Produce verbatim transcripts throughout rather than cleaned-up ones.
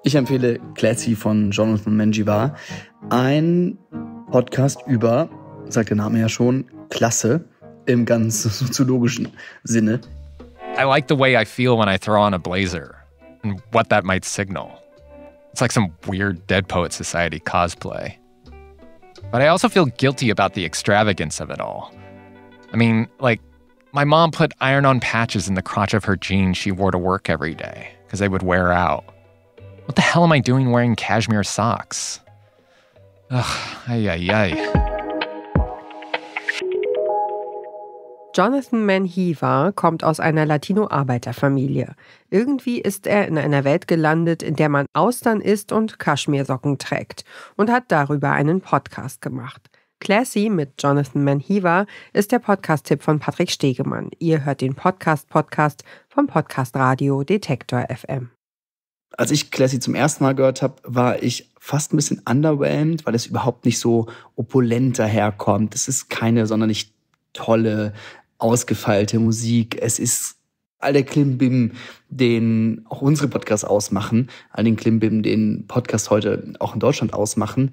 Ich empfehle Classy von Jonathan Menjivar. Ein Podcast über, sagt der Name ja schon, Klasse im ganz soziologischen Sinne. I like the way I feel when I throw on a blazer and what that might signal. It's like some weird Dead Poet Society cosplay. But I also feel guilty about the extravagance of it all. I mean, like, my mom put iron-on patches in the crotch of her jeans she wore to work every day because they would wear out. What the hell am I doing wearing cashmere socks? Ugh, ay, ay, ay. Jonathan Menjivar kommt aus einer Latino-Arbeiterfamilie. Irgendwie ist er in einer Welt gelandet, in der man Austern isst und Kaschmirsocken trägt und hat darüber einen Podcast gemacht. Classy mit Jonathan Menjivar ist der Podcast-Tipp von Patrick Stegemann. Ihr hört den Podcast-Podcast vom Podcast-Radio Detektor F M. Als ich Classy zum ersten Mal gehört habe, war ich fast ein bisschen underwhelmed, weil es überhaupt nicht so opulent daherkommt. Es ist keine sonderlich tolle, ausgefeilte Musik. Es ist all der Klimbim, den auch unsere Podcasts ausmachen, all den Klimbim, den Podcasts heute auch in Deutschland ausmachen,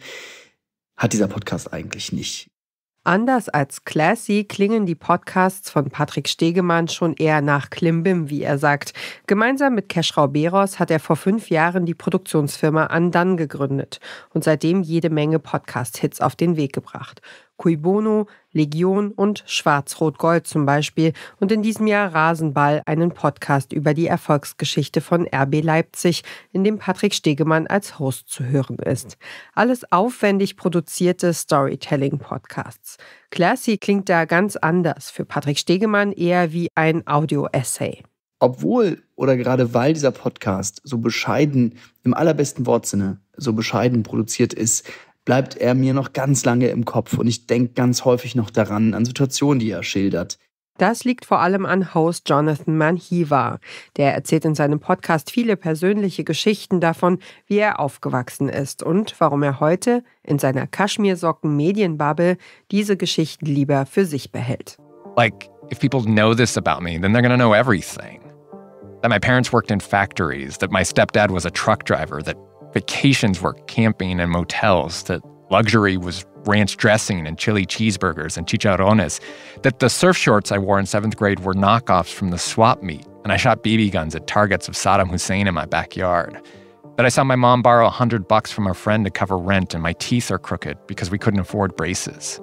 hat dieser Podcast eigentlich nicht. Anders als Classy klingen die Podcasts von Patrick Stegemann schon eher nach Klimbim, wie er sagt. Gemeinsam mit Keschrau Beros hat er vor fünf Jahren die Produktionsfirma Andan gegründet und seitdem jede Menge Podcast-Hits auf den Weg gebracht. Cui Bono, Legion und Schwarz-Rot-Gold zum Beispiel und in diesem Jahr Rasenball, einen Podcast über die Erfolgsgeschichte von R B Leipzig, in dem Patrick Stegemann als Host zu hören ist. Alles aufwendig produzierte Storytelling-Podcasts. Classy klingt da ganz anders, für Patrick Stegemann eher wie ein Audio-Essay. Obwohl oder gerade weil dieser Podcast so bescheiden, im allerbesten Wortsinne, so bescheiden produziert ist, bleibt er mir noch ganz lange im Kopf und ich denke ganz häufig noch daran, an Situationen, die er schildert. Das liegt vor allem an Host Jonathan Menjivar. Der erzählt in seinem Podcast viele persönliche Geschichten davon, wie er aufgewachsen ist und warum er heute in seiner Kaschmirsocken-Medienbubble diese Geschichten lieber für sich behält. Like, if people know this about me, then they're gonna know everything. That my parents worked in factories, that my stepdad was a truck driver, that vacations were camping in motels, that luxury was ranch dressing and chili cheeseburgers and chicharrones, that the surf shorts I wore in seventh grade were knockoffs from the swap meet, and I shot B B guns at targets of Saddam Hussein in my backyard, that I saw my mom borrow a hundred bucks from a friend to cover rent and my teeth are crooked because we couldn't afford braces.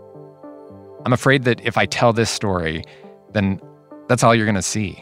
I'm afraid that if I tell this story, then that's all you're gonna see.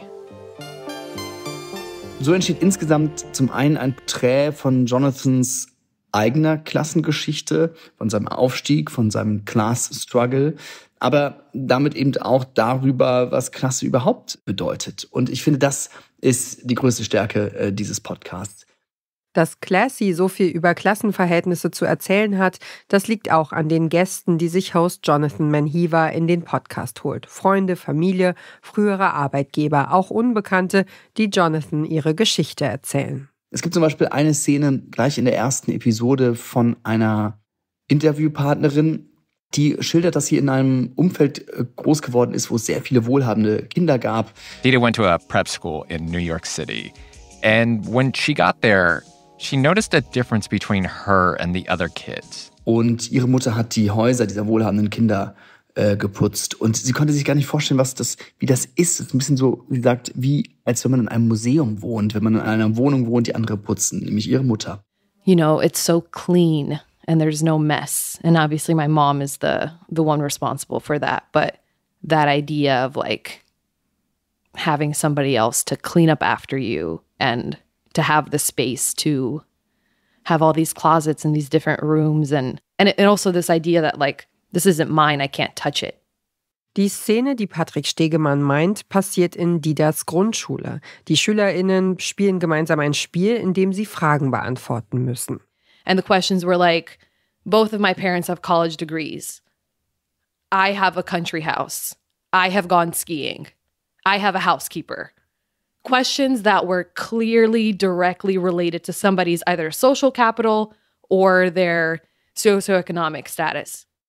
So entsteht insgesamt zum einen ein Porträt von Jonathans eigener Klassengeschichte, von seinem Aufstieg, von seinem Class-Struggle, aber damit eben auch darüber, was Klasse überhaupt bedeutet. Und ich finde, das ist die größte Stärke äh, dieses Podcasts. Dass Classy so viel über Klassenverhältnisse zu erzählen hat, das liegt auch an den Gästen, die sich Host Jonathan Menjivar in den Podcast holt. Freunde, Familie, frühere Arbeitgeber, auch Unbekannte, die Jonathan ihre Geschichte erzählen. Es gibt zum Beispiel eine Szene gleich in der ersten Episode von einer Interviewpartnerin, die schildert, dass sie in einem Umfeld groß geworden ist, wo es sehr viele wohlhabende Kinder gab. Dita went to a prep school in New York City. And when she got there, she noticed a difference between her and the other kids. Und ihre Mutter hat die Häuser dieser wohlhabenden Kinder äh, geputzt. Und sie konnte sich gar nicht vorstellen, was das, wie das ist. Es ist ein bisschen so, wie gesagt, wie als wenn man in einem Museum wohnt, wenn man in einer Wohnung wohnt, die andere putzen, nämlich ihre Mutter. You know, it's so clean and there's no mess. And obviously my mom is the the one responsible for that. But that idea of like having somebody else to clean up after you and to have the space to have all these closets and these different rooms and and, and also this idea that like this isn't mine, I can't touch it. Die Szene, die Patrick Stegemann meint, passiert in Didas Grundschule. Die SchülerInnen spielen gemeinsam ein Spiel, in dem sie Fragen beantworten müssen. And the questions were like, both of my parents have college degrees. I have a country house. I have gone skiing. I have a housekeeper. Questions that were clearly directly related to somebody's either social capital or their socioeconomic status.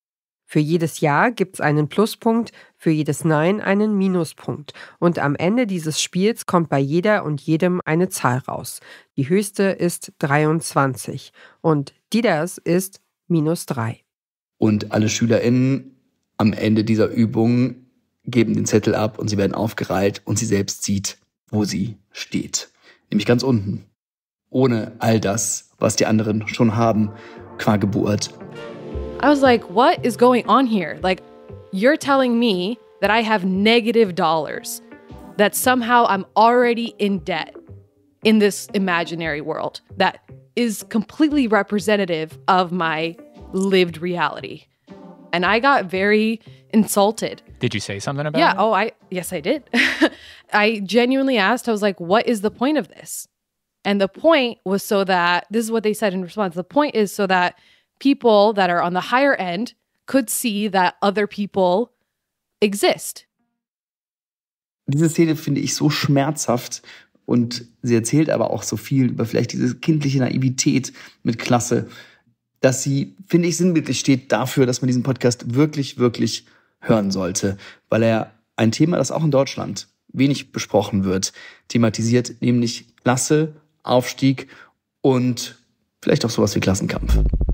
Für jedes Ja gibt es einen Pluspunkt, für jedes Nein einen Minuspunkt. Und am Ende dieses Spiels kommt bei jeder und jedem eine Zahl raus. Die höchste ist dreiundzwanzig und Didas ist minus drei. Und alle SchülerInnen am Ende dieser Übung geben den Zettel ab und sie werden aufgereiht und sie selbst sieht, wo sie steht. Nämlich ganz unten. Ohne all das, was die anderen schon haben, qua Geburt. I was like, what is going on here? Like, you're telling me that I have negative dollars, that somehow I'm already in debt in this imaginary world that is completely representative of my lived reality. And I got very insulted. Did you say something about yeah, it? Yeah, oh, I yes, I did. I genuinely asked, I was like, what is the point of this? And the point was so that, this is what they said in response, the point is so that people that are on the higher end could see that other people exist. Diese Szene finde ich so schmerzhaft und sie erzählt aber auch so viel über vielleicht diese kindliche Naivität mit Klasse, dass sie, finde ich, sinnbildlich steht dafür, dass man diesen Podcast wirklich, wirklich hören sollte, weil er ein Thema, das auch in Deutschland wenig besprochen wird, thematisiert, nämlich Klasse, Aufstieg und vielleicht auch sowas wie Klassenkampf.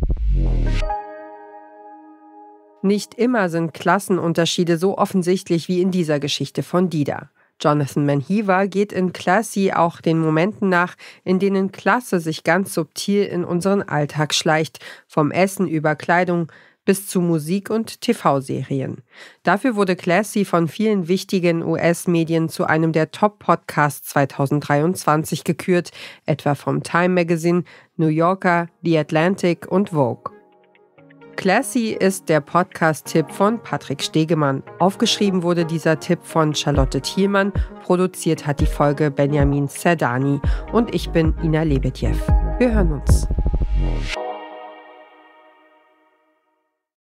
Nicht immer sind Klassenunterschiede so offensichtlich wie in dieser Geschichte von Dida. Jonathan Menjiva geht in Classy auch den Momenten nach, in denen Klasse sich ganz subtil in unseren Alltag schleicht, vom Essen über Kleidung bis zu Musik und T V-Serien. Dafür wurde Classy von vielen wichtigen U S-Medien zu einem der Top-Podcasts zwanzig dreiundzwanzig gekürt, etwa vom Time Magazine, New Yorker, The Atlantic und Vogue. Classy ist der Podcast-Tipp von Patrick Stegemann. Aufgeschrieben wurde dieser Tipp von Charlotte Thielmann, produziert hat die Folge Benjamin Zerdani und ich bin Ina Lebedjew. Wir hören uns.